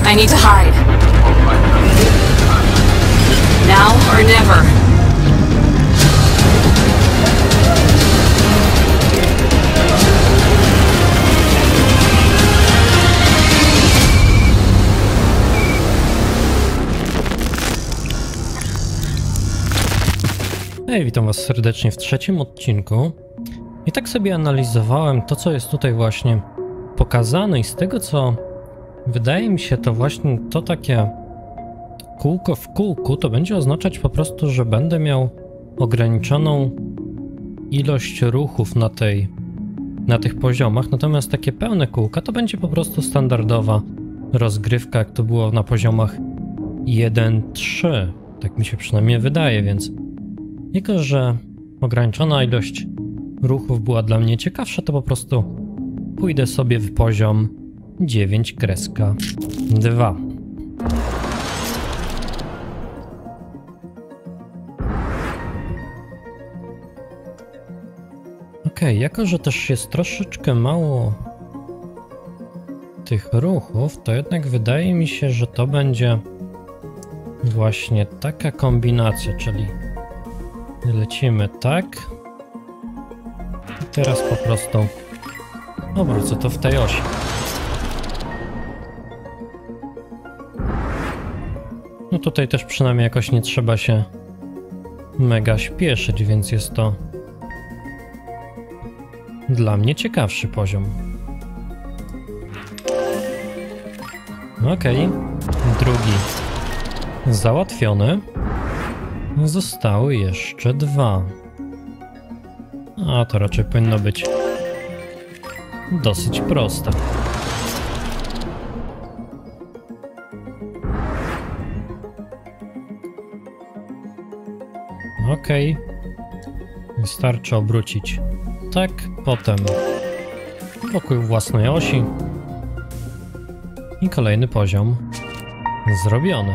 I need to hide. Now or never. Hej, witam was serdecznie w trzecim odcinku. I tak sobie analizowałem to, co jest tutaj właśnie pokazane i z tego, co wydaje mi się, to właśnie to takie kółko w kółku, to będzie oznaczać po prostu, że będę miał ograniczoną ilość ruchów na tych poziomach, natomiast takie pełne kółka to będzie po prostu standardowa rozgrywka, jak to było na poziomach 1-3. Tak mi się przynajmniej wydaje, więc jako że ograniczona ilość ruchów była dla mnie ciekawsza, to po prostu pójdę sobie w poziom 9-2. Okej, jako że też jest troszeczkę mało tych ruchów, to jednak wydaje mi się, że to będzie właśnie taka kombinacja, czyli lecimy tak. I teraz po prostu obrócę to w tej osi. No tutaj też przynajmniej jakoś nie trzeba się mega śpieszyć, więc jest to dla mnie ciekawszy poziom. Okej, drugi załatwiony. Zostały jeszcze 2. A to raczej powinno być dosyć proste. Okej. Wystarczy obrócić tak, potem wokół własnej osi i kolejny poziom zrobiony.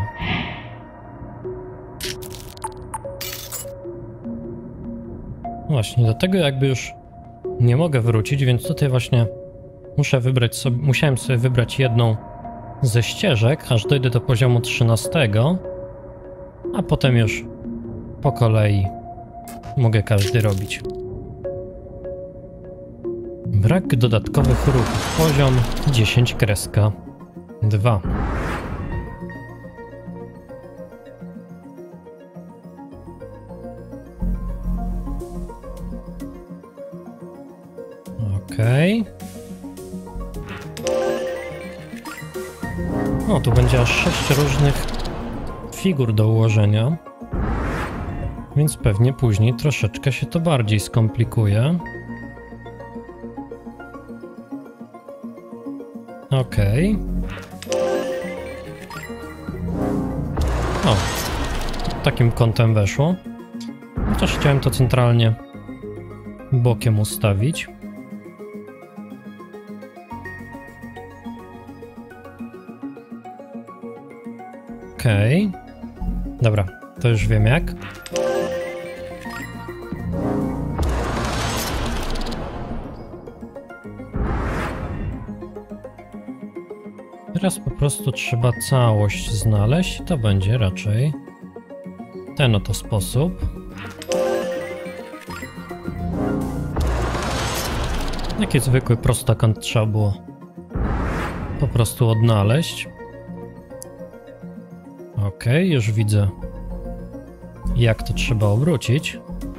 Właśnie, do tego jakby już nie mogę wrócić, więc tutaj właśnie musiałem sobie wybrać jedną ze ścieżek, aż dojdę do poziomu 13, a potem już po kolei mogę każdy robić. Brak dodatkowych ruchów. Poziom 10-2. Okej. O, tu będzie aż 6 różnych figur do ułożenia. Więc pewnie później troszeczkę się to bardziej skomplikuje. Okej. O, takim kątem weszło. Chociaż chciałem to centralnie bokiem ustawić. Okej. Dobra, to już wiem jak. Teraz po prostu trzeba całość znaleźć i to będzie raczej ten oto sposób. Taki zwykły prostakąt trzeba było po prostu odnaleźć. Okej, już widzę, jak to trzeba obrócić.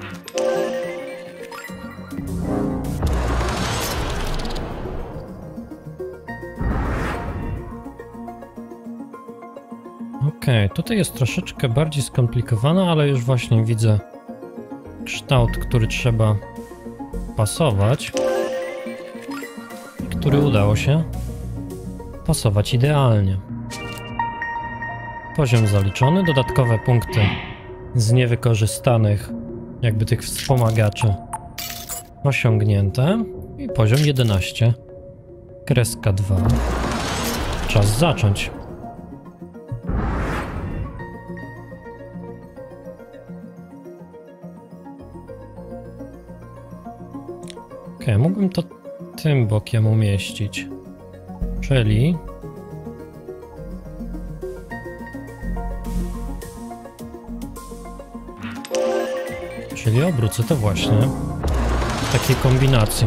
Okej, tutaj jest troszeczkę bardziej skomplikowana, ale już właśnie widzę kształt, który trzeba pasować, który udało się pasować idealnie. Poziom zaliczony, dodatkowe punkty z niewykorzystanych, jakby tych wspomagaczy, osiągnięte i poziom 11-2. Czas zacząć. Okej, mógłbym to tym bokiem umieścić, czyli Czyli obrócę to właśnie w takiej kombinacji.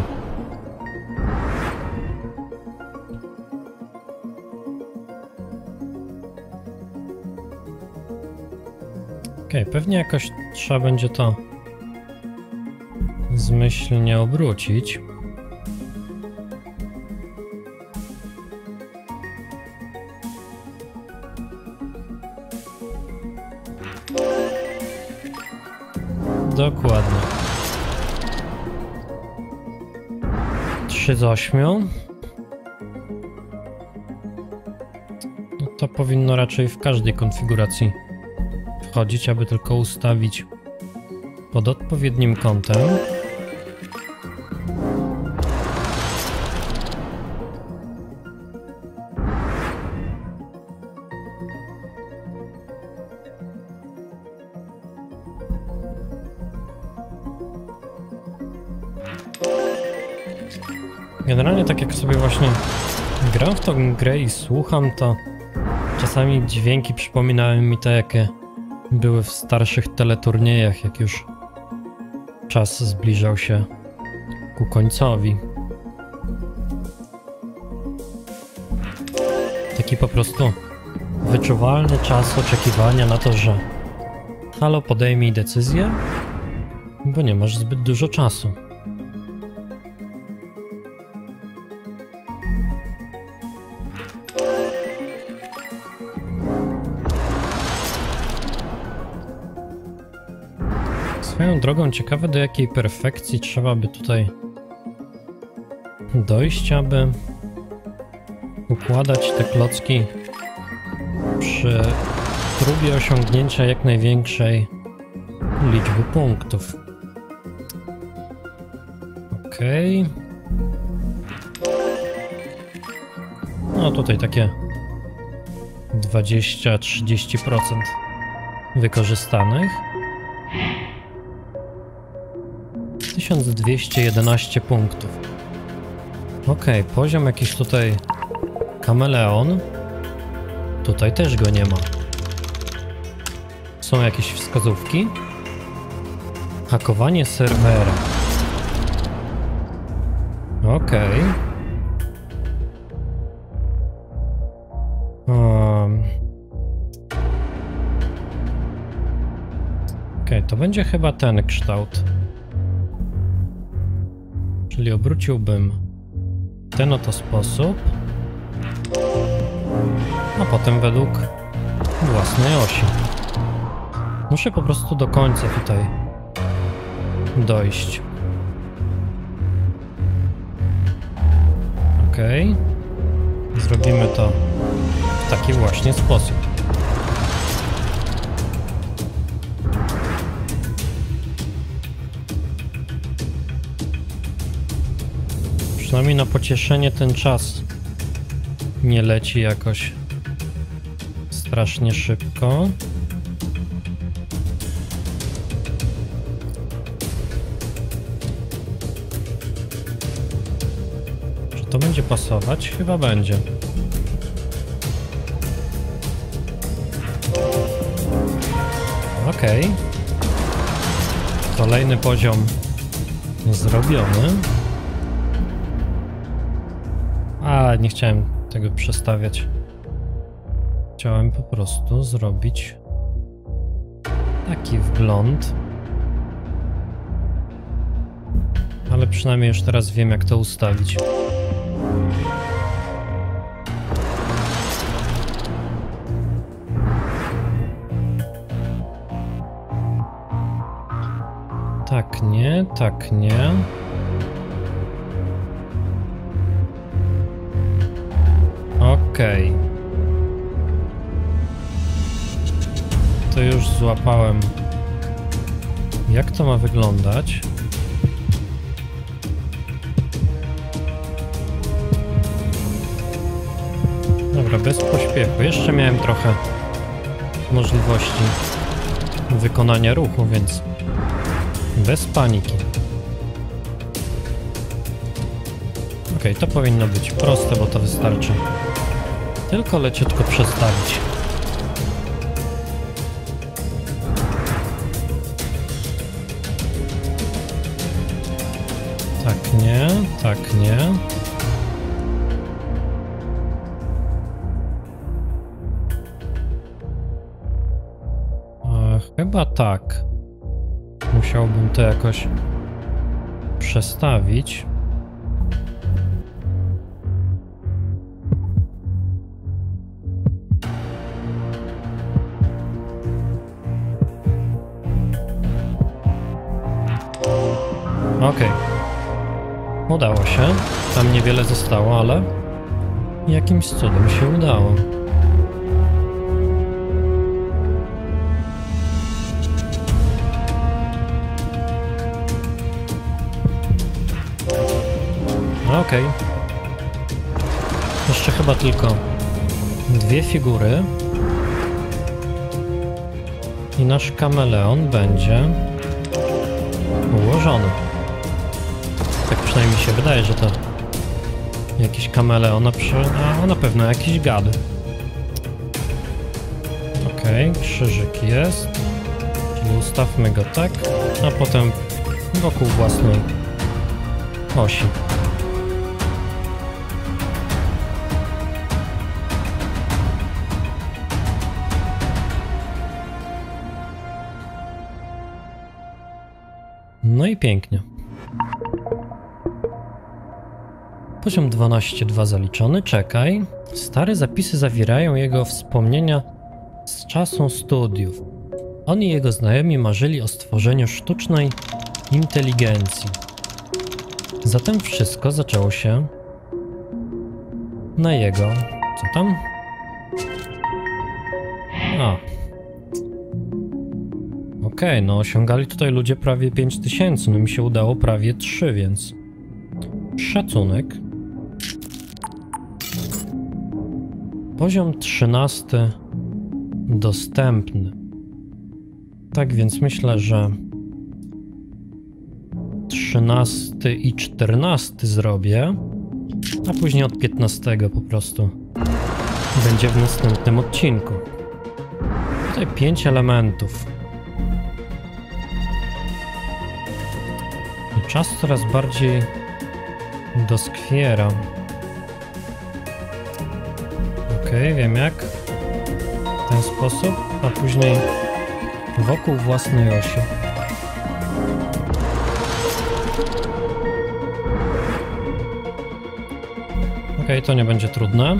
Okej, pewnie jakoś trzeba będzie to zmyślnie obrócić. Dokładnie. 3 z 8. No to powinno raczej w każdej konfiguracji wchodzić, aby tylko ustawić pod odpowiednim kątem. Generalnie tak jak sobie właśnie gram w tą grę i słucham, to czasami dźwięki przypominają mi te, jakie były w starszych teleturniejach, jak już czas zbliżał się ku końcowi. Taki po prostu wyczuwalny czas oczekiwania na to, że halo, podejmij decyzję, bo nie masz zbyt dużo czasu. Swoją drogą ciekawe, do jakiej perfekcji trzeba by tutaj dojść, aby układać te klocki przy próbie osiągnięcia jak największej liczby punktów. Okej. No tutaj takie 20-30% wykorzystanych. 1211 punktów. Okej, poziom jakiś tutaj kameleon. Tutaj też go nie ma. Są jakieś wskazówki? Hakowanie serwera. Okej. Okej, to będzie chyba ten kształt. Czyli obróciłbym w ten oto sposób, a potem według własnej osi. Muszę po prostu do końca tutaj dojść. Okej. Zrobimy to w taki właśnie sposób. Przynajmniej na pocieszenie ten czas nie leci jakoś strasznie szybko. Czy to będzie pasować? Chyba będzie. Okej. Kolejny poziom zrobiony. A, nie chciałem tego przestawiać. Chciałem po prostu zrobić taki wgląd. Ale przynajmniej już teraz wiem, jak to ustawić. Tak, nie, tak, nie. Okej. To już złapałem, jak to ma wyglądać. Dobra, bez pośpiechu. Jeszcze miałem trochę możliwości wykonania ruchu, więc bez paniki. Okej, to powinno być proste, bo to wystarczy tylko leciutko przestawić. tak, nie. Chyba tak. Musiałbym to jakoś przestawić. Okej. Udało się. Tam niewiele zostało, ale jakimś cudem się udało. Okej. Jeszcze chyba tylko 2 figury. I nasz kameleon będzie ułożony. Tak przynajmniej się wydaje, że to jakiś kameleon, a na pewno jakiś gad. Okej, krzyżyk jest. Czyli ustawmy go tak, a potem wokół własnej osi. No i pięknie. Poziom 12.2 zaliczony. Czekaj. Stare zapisy zawierają jego wspomnienia z czasu studiów. On i jego znajomi marzyli o stworzeniu sztucznej inteligencji. Zatem wszystko zaczęło się na jego... Co tam? Okej, no osiągali tutaj ludzie prawie 5000, no mi się udało prawie 3, więc szacunek. Poziom 13 dostępny. Tak więc myślę, że 13 i 14 zrobię, a później od 15 po prostu będzie w następnym odcinku. Tutaj 5 elementów. I czas coraz bardziej doskwiera. Okej, wiem jak. W ten sposób, a później wokół własnej osi. Okej, to nie będzie trudne.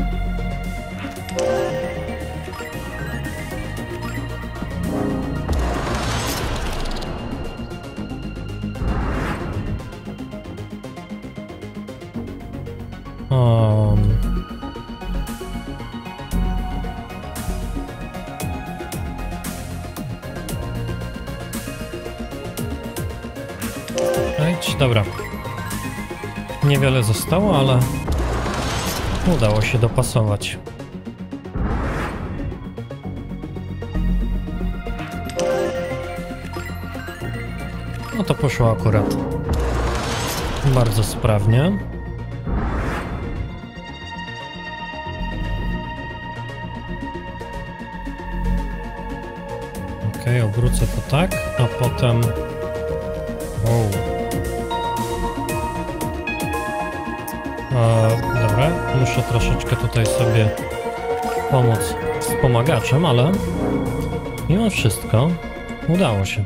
Dobra. Niewiele zostało, ale udało się dopasować. No to poszło akurat bardzo sprawnie. Okej, obrócę to tak, a potem... Dobra, muszę troszeczkę tutaj sobie pomóc wspomagaczem, ale mimo wszystko udało się.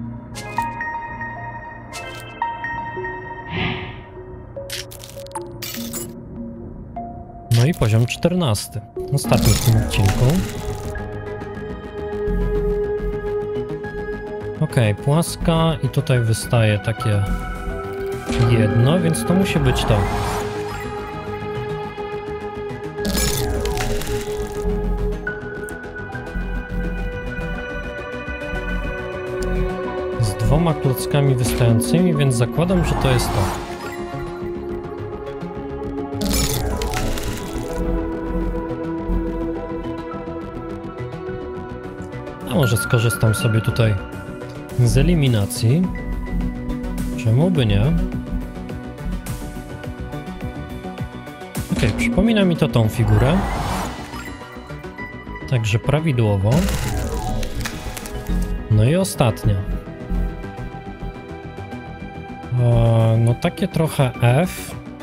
No i poziom 14. Ostatni w tym odcinku. Okej, płaska i tutaj wystaje takie jedno, więc to musi być to. Z 2 klockami wystającymi, więc zakładam, że to jest to. A może skorzystam sobie tutaj z eliminacji. Czemu by nie? Okej, przypomina mi to tą figurę. Także prawidłowo. No i ostatnia. No takie trochę F.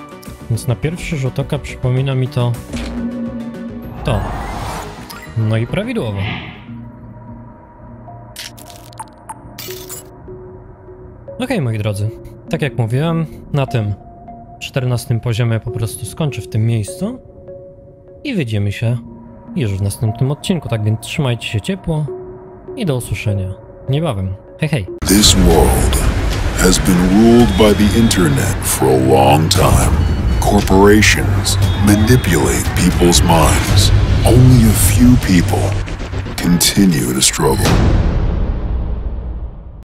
Więc na pierwszy rzut oka przypomina mi to... No i prawidłowo. Okej, moi drodzy. Tak jak mówiłem, na tym 14 poziomie po prostu skończę w tym miejscu i widzimy się już w następnym odcinku. Tak więc trzymajcie się ciepło i do usłyszenia niebawem. Hej, hej! This world has been ruled by the internet for a long time. Corporations manipulate people's minds. Only a few people continue to struggle.